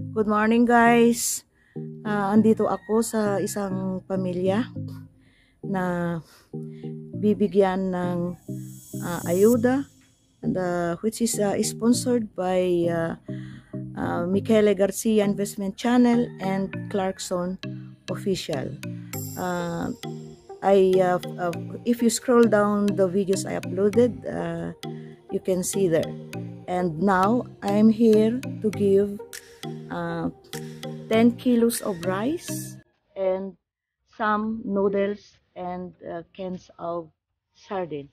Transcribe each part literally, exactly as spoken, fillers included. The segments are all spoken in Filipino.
Good morning guys. Uh, andito ako sa isang pamilya na bibigyan ng uh, ayuda and, uh, which is uh, sponsored by uh, uh, Michelle Garcia Investment Channel and Clarkson Official. Uh, I uh, uh, if you scroll down the videos I uploaded, uh, you can see there. And now I'm here to give uh, ten kilos of rice and some noodles and uh, cans of sardines.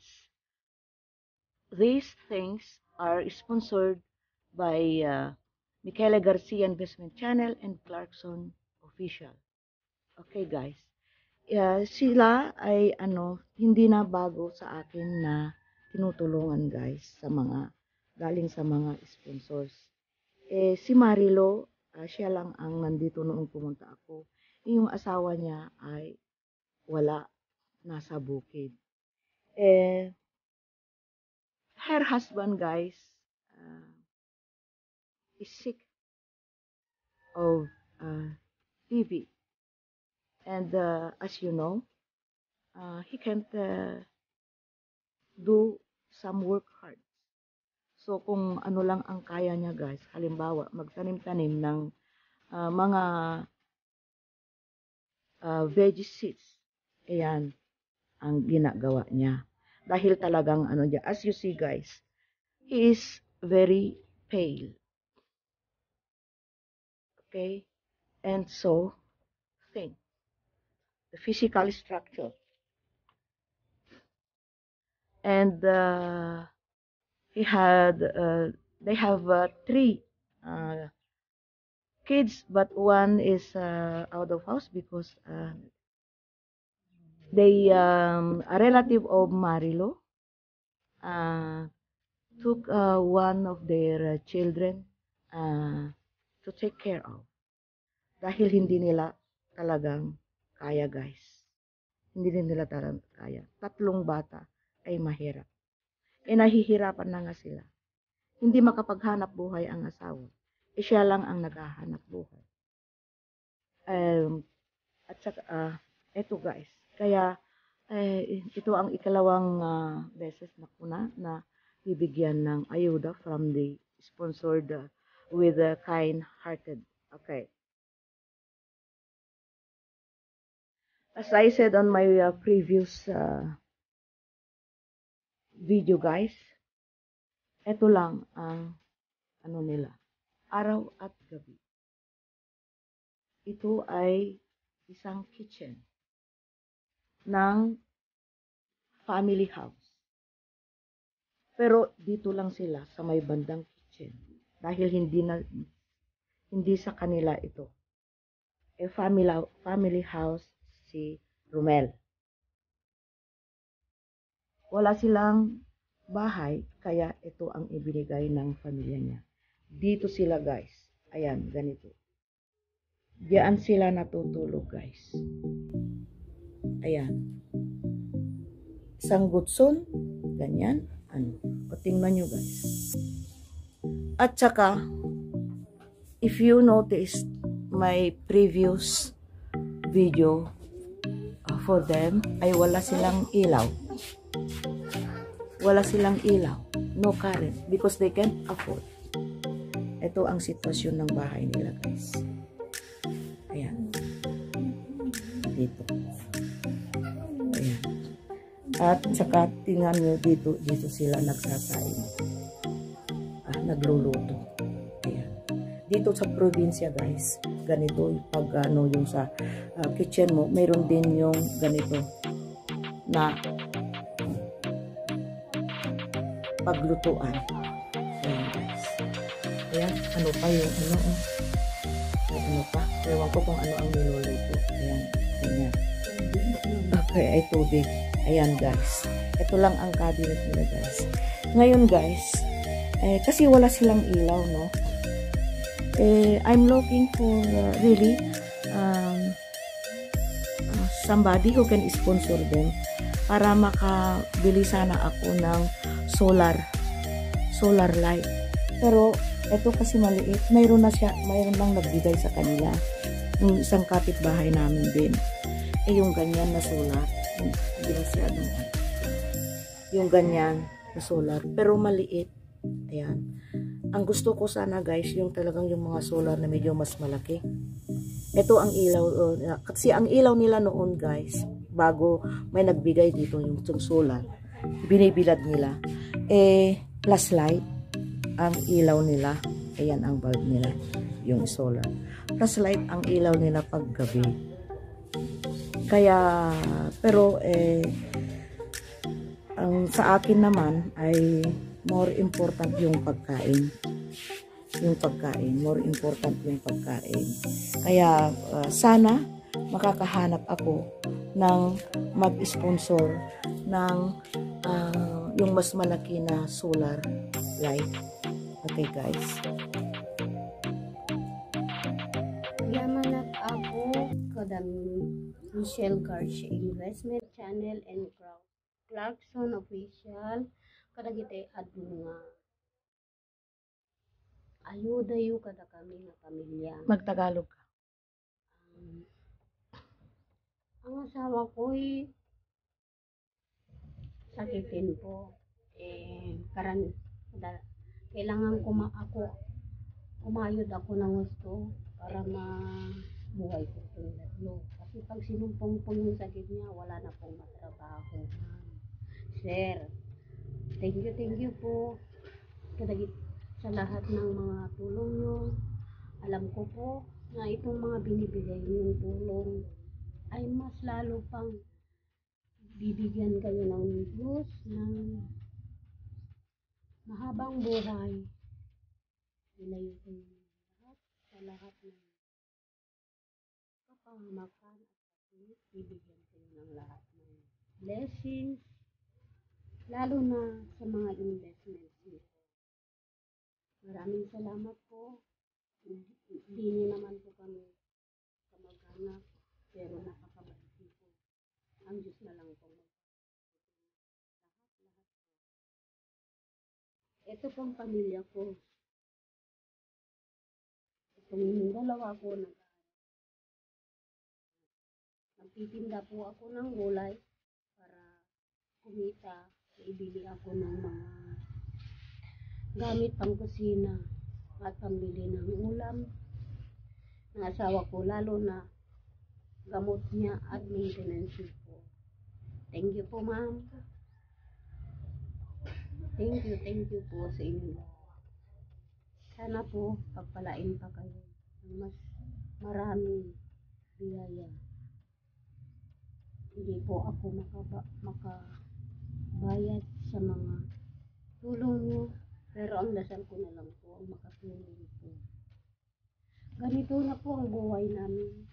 These things are sponsored by uh, Michelle Garcia Investment Channel and Clarkson Official. Okay guys. Uh, sila ay ano, hindi na bago sa akin na tinutulungan guys sa mga galing sa mga sponsors. Eh si Marilo, uh, siya lang ang nandito noong pumunta ako. Eh, yung asawa niya ay wala, nasa bukid. Eh her husband guys uh, is sick of uh, T V. And uh, as you know, uh, he can't uh, do some work hard. So kung ano lang ang kaya niya guys, halimbawa magtanim-tanim ng uh, mga uh, veggie seeds, ayan ang ginagawa niya. Dahil talagang ano niya, as you see guys, he is very pale. Okay? And so, think, the physical structure. And uh, he had, uh, they have uh, three uh, kids, but one is uh, out of house because uh, they, um, a relative of Marilo uh, took uh, one of their uh, children uh, to take care of. Dahil hindi nila talagang kaya guys. Hindi din nila talagang kaya. Tatlong bata ay mahirap. E nahihirapan na nga sila. Hindi makapaghanap buhay ang asawa. E siya lang ang naghahanap buhay. Um, at saka, uh, eto guys. Kaya, eh, ito ang ikalawang uh, beses na kuna na bibigyan ng ayuda from the sponsored uh, with a kind-hearted. Okay. As I said on my uh, previous uh, video guys, ito lang ang ano nila, araw at gabi. Ito ay isang kitchen ng family house. Pero dito lang sila sa may bandang kitchen dahil hindi na hindi sa kanila ito. A family family house si Rommel. Wala silang bahay, kaya ito ang ibinigay ng pamilya niya. Dito sila guys. Ayan, ganito. Diyan sila natutulog guys. Ayan. Isang gutson, ganyan. Ano? O tingnan nyo guys. At saka, if you noticed my previous video uh, for them, ay wala silang ilaw. Wala silang ilaw. No current. Because they can't afford. Ito ang sitwasyon ng bahay nila guys. Ayan. Dito. Ayan. At saka tingnan nyo dito, dito sila nagsasain. Ah, nagluluto. Ayan. Dito sa probinsya guys, ganito pag ano yung sa uh, kitchen mo, mayroon din yung ganito na paglutuan. Ayan guys. Ayan, ano pa yung ano oh. Ay, ano pa? Ewan ko kung ano ang nilulay ko. Ayan, ayan. Okay, ay tubig. Ayan guys. Ito lang ang cabinet nila guys. Ngayon guys, eh, kasi wala silang ilaw, no? Eh, I'm looking for uh, really um, uh, somebody who can sponsor them para makabili sana ako ng solar solar light. Pero Ito kasi maliit. Mayroon na siya, mayroon lang nagbigay sa kanila. Yung isang kapitbahay namin din. Eh, yung ganyan na solar. Yung, yung ganyan na solar. Pero maliit. Ayan. Ang gusto ko sana guys, yung talagang yung mga solar na medyo mas malaki. Ito ang ilaw. Uh, kasi ang ilaw nila noon guys, bago may nagbigay dito yung, yung solar, binibilad nila. Eh, plus light ang ilaw nila. Ayan ang bulb nila. Yung solar. Plus light ang ilaw nila pag gabi. Kaya, pero eh, ang sa akin naman ay more important yung pagkain. Yung pagkain. More important yung pagkain. Kaya, uh, sana makakahanap ako ng mag-sponsor ng uh, yung mas malaki na solar light. Okay, guys. Yamanap ako kadang Michelle Garcia Investment Channel and Clarkson Official kadagite adunga ayuda yu kada kami nga pamilya. Magtagalog ka. Um, ang asawa ko'y sakitin po. Eh, karan, da, kailangan kuma ako, kumayod ako ng gusto para mabuhay ko itong tatlo. Kasi pag sinumpong po yung sakit niya, wala na pong matrabaho. Sir, thank you, thank you po. Kadagit sa lahat ng mga tulong nyo. Alam ko po na itong mga binibigay niyong tulong ay mas lalo pang bibigyan kayo ng Diyos ng mahabang buhay. Ilayo kayo lahat sa lahat ng kapahamakan at patuloy bibigyan kayo ng lahat ng blessings, lalo na sa mga investments nyo. Maraming salamat po. Hindi nyo naman po kami kamag-anak, pero napakabait po. Ang Diyos na lang po. Lahat-lahat po. Ito pong pamilya ko. Itong dalawa ko na nagtitinda po ako ng gulay para kumita. Ibili ako ng mga gamit pang kusina at pambili ng ulam ng asawa ko, lalo na gamot niya at maintenance po. Thank you po, ma'am. Thank you, thank you po sa inyo. Sana po pagpalain pa kayo ng mas maraming biyaya. Hindi po ako makaba, makabayad sa mga tulong niyo. Pero ang dasal ko na lang po ang makatulong po. Ganito na po ang buhay namin.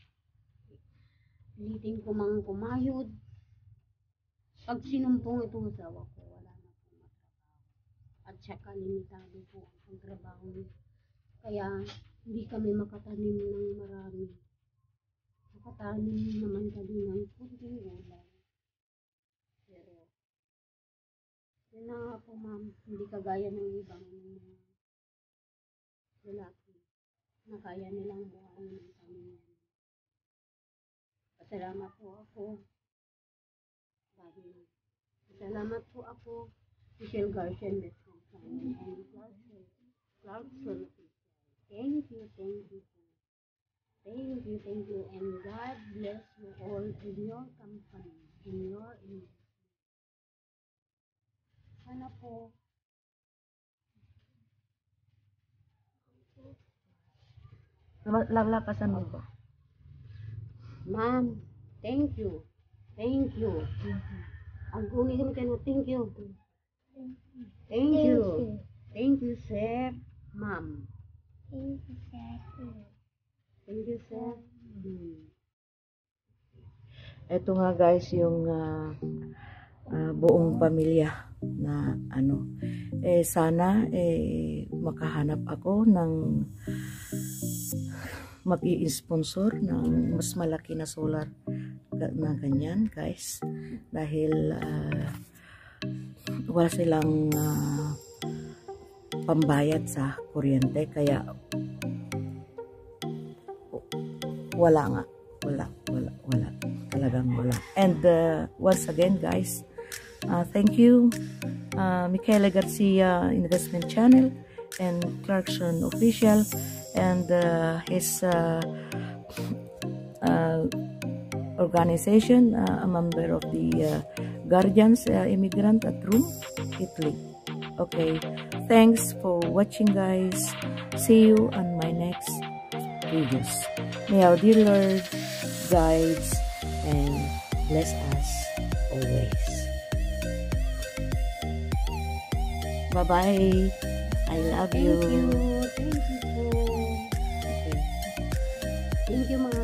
Pilitin ko mang kumayod. Pag sinumpong itong asawa ko, wala na po matrabaho. At saka limitado po ang trabaho niya. Kaya hindi kami makatanim ng marami. Makatanim naman kami ng kunting ulam. Pero yun na nga po, ma'am, hindi kagaya ng ibang mga lalaki na kaya nilang buhayin ng pamilya. Pasalamat po ako. Dahil pasalamat po ako, Michelle Garcia Investment Channel and Clarkson. Thank you, thank you po. Thank you, thank you, and God bless you all in your company, in your investment. Sana po Lalapasan mo po. ma'am, thank you. Thank you. Ang gumigam ka na, thank you. Thank you. Thank you, sir. Ma'am. Thank you, sir. Thank you, sir. Hmm. Ito nga guys yung uh, uh, buong pamilya na ano. Eh sana eh makahanap ako ng mag-i-sponsor ng mas malaki na solar na ganyan guys, dahil uh, wala silang uh, pambayad sa kuryente, kaya wala nga, wala, wala, wala, talagang wala. And uh, once again guys, uh, thank you uh, Michelle Garcia Investment Channel and Clarkson Official and uh, his uh, uh, organization, uh, a member of the uh, Guardians uh, Immigrant at Rome, Italy. Okay, thanks for watching guys. See you on my next videos. May our dear Lord guides and bless us always. Bye-bye. I love Thank you. you. Thank you po. Okay. Thank you mga